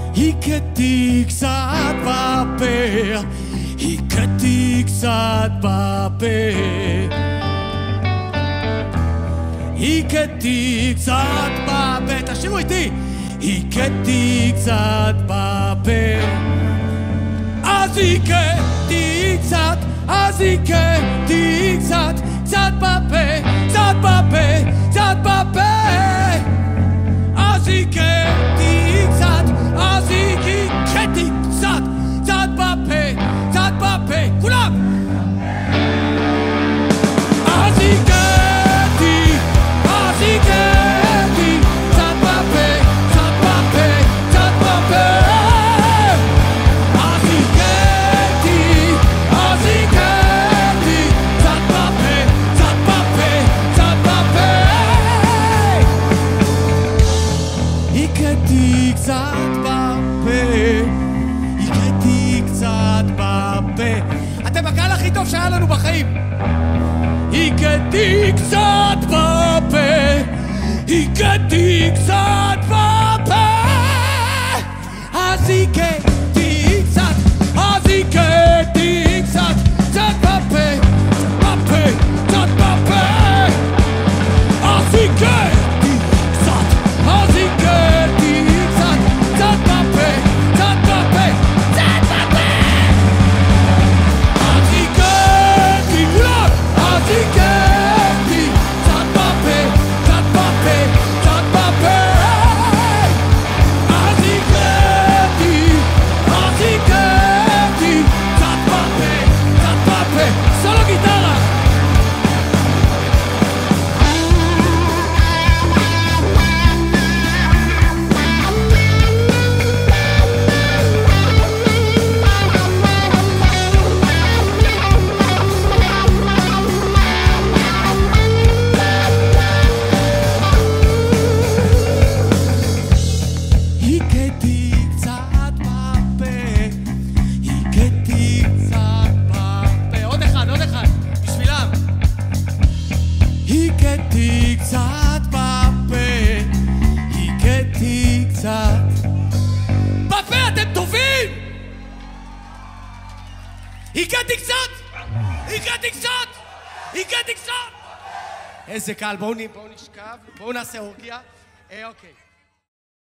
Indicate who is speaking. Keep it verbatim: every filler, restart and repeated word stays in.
Speaker 1: הכיתי קצת בפה, הכיתי קצת בפה, הכיתי קצת בפה, תשאירו איתי, הכיתי קצת בפה, אז הכיתי קצת, אז הכיתי קצת, קצת בפה, קצת בפה, קצת בפה, אז הכיתי קצת, אז הכיתי קצת, קצת בפה, קצת בפה, כולם! אז הכיתי, אז הכיתי, קצת בפה, קצת בפה, קצת בפה, אז הכיתי, אז הכיתי, קצת בפה, קצת בפה, קצת בפה, הכיתי קצת בפה, הכיתי קצת בפה. אתם הקהל הכי טוב שהיה לנו בחיים. הכיתי קצת בפה, הכיתי קצת בפה, אז הכיתי קצת, אז הכיתי קצת, קצת בפה, בפה, קצת בפה, אז הכיתי קצת, אז הכיתי קצת, קצת בפה, קצת בפה, קצת בפה, אז הכיתי, כולם, אז הכיתי קצת בפה, קצת בפה, קצת בפה, אז הכיתי, אז הכיתי קצת בפה, קצת בפה, סולו גיטרה. הכיתי קצת בפה, הכיתי קצת בפה, עוד אחד, עוד אחד, בשבילם. הכיתי קצת בפה, הכיתי קצת בפה, אתם טובים! הכיתי קצת! הכיתי קצת! הכיתי קצת! איזה קל, בואו נשכב, בואו נעשה אורגיה. אה, אוקיי.